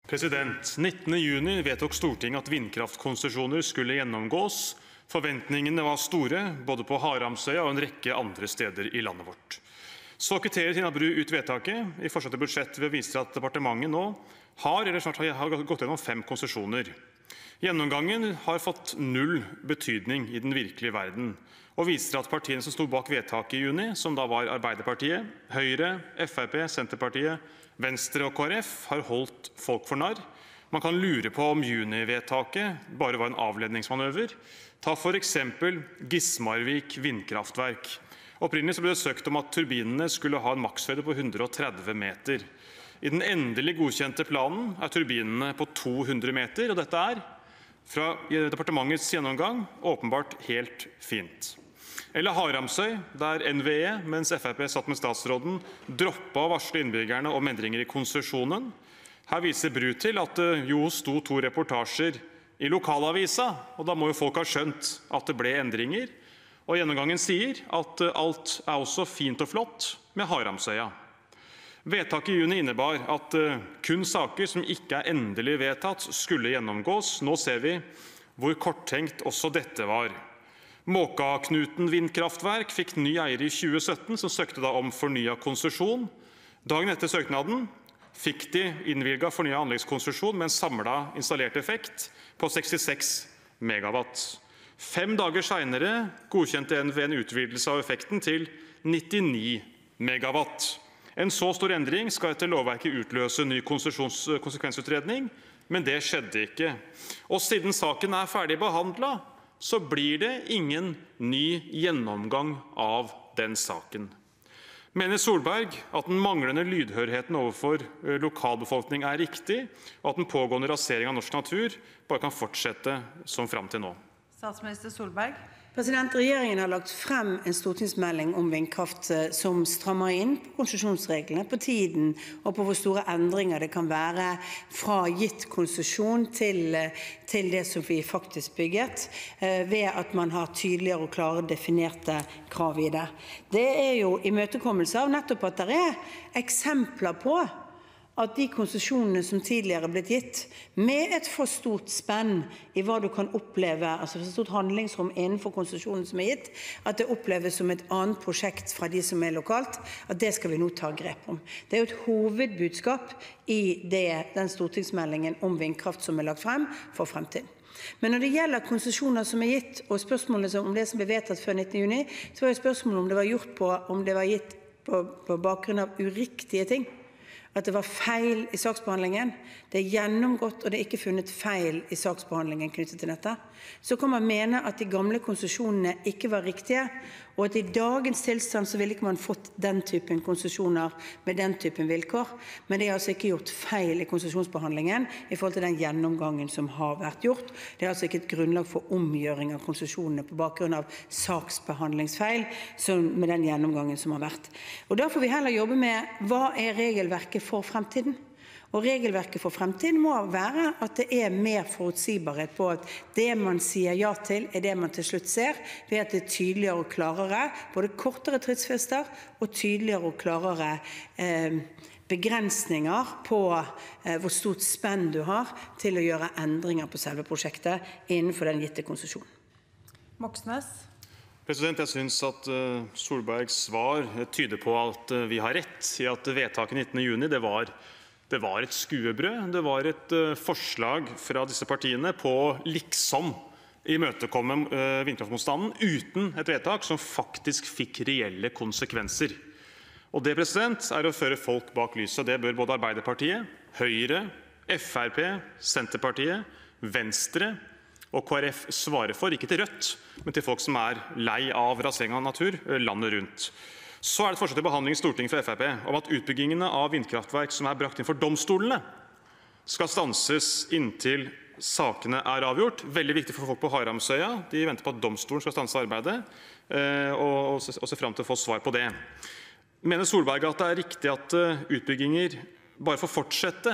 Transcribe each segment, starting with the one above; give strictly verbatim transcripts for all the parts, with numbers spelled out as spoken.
President, nittende juni vedtok Stortinget at vindkraftkonsesjoner skulle gjennomgås. Forventningene var store, både på Haramsøya og en rekke andre steder i landet vårt. Så kvitterer Tina Bru ut vedtaket i forslag til budsjett ved å vise til at departementet nå har eller snart har gått gjennom fem konsesjoner. Gjennomgangen har fått null betydning i den virkelige verden, og viser at partiene som sto bak vedtaket i juni, som da var Arbeiderpartiet, Høyre, Frp, Senterpartiet, Venstre og K rF, har holdt folk for narr. Man kan lure på om junivedtaket bare var en avledningsmanøver. Ta for eksempel Gismarvik vindkraftverk. Opprinnelig så ble det søkt om at turbinene skulle ha en makshøyde på hundre og tretti meter. I den endelig godkjente planen er turbinene på to hundre meter, og dette er, fra departementets gjennomgang, åpenbart helt fint. Eller Haramsøy, der N V E, mens Frp satt med statsråden, droppet å varsle innbyggerne om endringer i konsesjonen. Her viser Bru til at det jo sto to reportasjer i lokalavisa, og da må jo folk ha skjønt at det ble endringer. Og gjennomgangen sier at alt er også fint og flott med Haramsøya. Vedtaket i juni innebar at kun saker som ikke er endelig vedtatt, skulle gjennomgås. Nå ser vi hvor korttenkt også dette var. Måkaknuten vindkraftverk fikk ny eier i tjue sytten, som søkte da om fornyet konsesjon. Dagen etter søknaden fikk de innvilget fornyet anleggskonsesjon med en samlet installert effekt på sekstiseks megawatt. Fem dager senere godkjente N V E en utvidelse av effekten til nittini megawatt. En så stor endring skal etter lovverket utløse ny konsekvensutredning, men det skjedde ikke. Og siden saken er ferdig behandlet, så blir det ingen ny gjennomgang av den saken. Mener Solberg at den manglende lydhørheten overfor lokalbefolkning er riktig, og at den pågående rasering av norsk natur bare kan fortsette som frem til nå? Statsminister Solberg. President, regjeringen har lagt frem en stortingsmelding om vindkraft som strammer inn på konsesjonsreglene, på tiden og på hvor store endringer det kan være fra gitt konsesjon til, til det som vi faktisk bygget, ved at man har tydeligere og klare definerte krav i det. Det er jo imøtekommelse av nettopp at det er eksempler på at de konsesjonene som tidligere er blitt gitt, med et for stort spenn i hva du kan oppleve, altså for stort handlingsrom innenfor konsesjonen som er gitt, at det oppleves som et annet prosjekt fra de som er lokalt, at det skal vi nå ta grep om. Det er jo et hovedbudskap i det, den stortingsmeldingen om vindkraft som er lagt frem for fremtiden. Men når det gjelder konsesjoner som er gitt, og spørsmålet om det som ble vedtatt før nittende juni, så var jo spørsmålet om det var gjort på, om det var gitt på, på bakgrunn av uriktige ting. At det var feil i saksbehandlingen. Det er gjennomgått, og det er ikke funnet feil i saksbehandlingen knyttet til dette. Så kan man mene at de gamle konsesjonene ikke var riktige, og at i dagens tilstand så ville ikke man fått den typen konsesjoner med den typen vilkår. Men det er altså ikke gjort feil i konsesjonsbehandlingen i forhold til den gjennomgangen som har vært gjort. Det er altså ikke et grunnlag for omgjøring av konsesjonene på bakgrunn av saksbehandlingsfeil som med den gjennomgangen som har vært. Og da får vi heller jobbe med hva er regelverket for fremtiden. Og regelverket for fremtiden må være at det er mer forutsigbarhet på at det man sier ja til, er det man til slutt ser, ved at det er tydeligere og klarere, både kortere tidsfrister og tydeligere og klarere eh, begrensninger på eh, hvor stort spenn du har til å gjøre endringer på selve prosjektet innenfor den gitte konsesjonen. Moxnes. President, jeg synes at uh, Solbergs svar tyder på at uh, vi har rett i at vedtaket nittende juni, det var Det var et skuebrød. Det var et uh, forslag fra disse partiene på liksom imøtekomme uh, vindkraftmotstanden uten et vedtak som faktisk fikk reelle konsekvenser. Og det, president, er å føre folk bak lyset. Det bør både Arbeiderpartiet, Høyre, Frp, Senterpartiet, Venstre og K rF svare for. Ikke til Rødt, men til folk som er lei av rasering av natur landet rundt. Så er det et forslag til behandling i Stortinget fra Frp om at utbyggingene av vindkraftverk som er brakt inn for domstolene, skal stanses inntil sakene er avgjort. Veldig viktig for folk på Haramsøya. De venter på at domstolen skal stanse arbeidet, og ser frem til å få svar på det. Mener Solberg at det er riktig at utbygginger bare får fortsette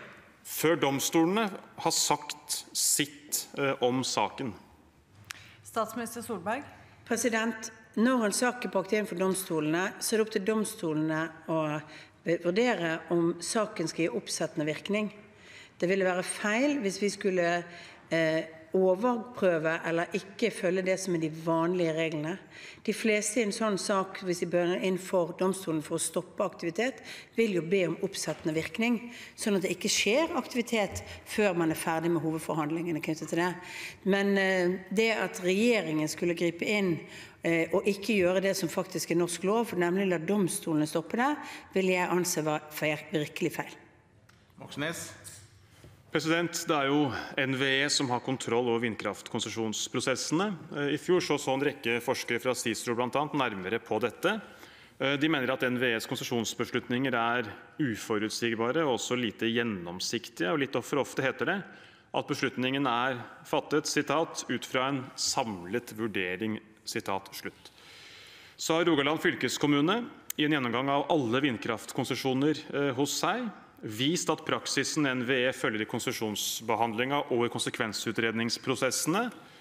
før domstolene har sagt sitt om saken? Statsminister Solberg. President, når en sak er brakt inn for domstolene, så er det opp til domstolene å vurdere om saken skal gi oppsettende virkning. Det ville være feil hvis vi skulle eh, overprøve eller ikke følge det som er de vanlige reglene. De fleste i en sånn sak, hvis de bør inn for domstolen for å stoppe aktivitet, vil jo be om oppsettende virkning, sånn at det ikke skjer aktivitet før man er ferdig med hovedforhandlingene knyttet til det. Men eh, det at regjeringen skulle gripe inn eh, og ikke gjøre det som faktisk er norsk lov, nemlig la domstolene stoppe det, vil jeg anse var virkelig feil. Moxnes. President, Det er jo N V E som har kontroll over vindkraftkonsesjonsprosessene. I fjor så, så en rekke forskere fra CICERO blant annet nærmere på dette. De mener at N V E's konsesjonsbeslutninger er uforutsigbare og også lite gjennomsiktige. Og litt for ofte heter det at beslutningen er fattet sitat, ut fra en samlet vurdering. Sitat, slutt. Så har Rogaland fylkeskommune i en gjennomgang av alle vindkraftkonsesjoner hos seg vist at praksisen N V E følger i konsesjonsbehandlingen og i konsekvensutredningsprosessene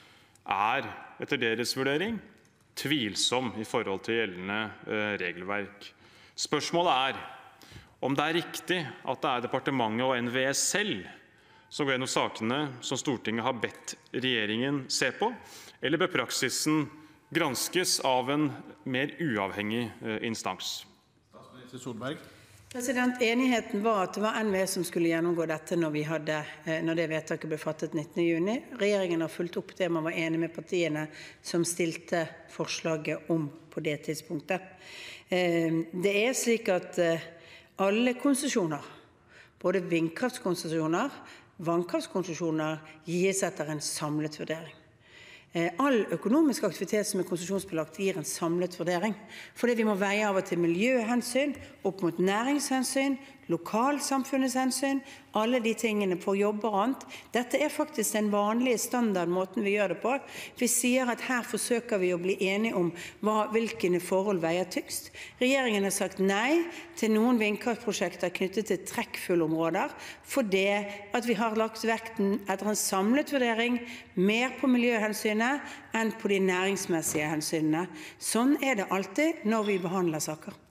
er, etter deres vurdering, tvilsom i forhold til gjeldende eh, regelverk. Spørsmålet er om det er riktig at det er departementet og N V E selv som går gjennom sakene som Stortinget har bedt regjeringen se på, eller bør praksisen granskes av en mer uavhengig eh, instans? Statsminister Solberg. President, enigheten var at det var N V E som skulle gjennomgå dette når, vi hadde, når det vedtaket ble fattet nittende juni. Regjeringen har fulgt opp det man var enig med partiene som stilte forslaget om på det tidspunktet. Det er slik at alle konsesjoner, både vindkraftskonsesjoner, vannkraftkonsesjoner, gis etter en samlet vurdering. All økonomisk aktivitet som er konsesjonsbelagt gir en samlet vurdering, fordi vi må veie av og til miljøhensyn opp mot næringshensyn, lokalsamfunnets hensyn, alle de tingene på jobber og annet. Dette er faktisk den vanlige standardmåten vi gjør det på. Vi sier at her forsøker vi å bli enige om hva, hvilke forhold veier tyngst. Regjeringen har sagt nei til noen vindkraftprosjekter knyttet til trekkfullområder, fordi at vi har lagt vekten etter en samlet vurdering mer på miljøhensynet enn på de næringsmessige hensynene. Sånn er det alltid når vi behandler saker.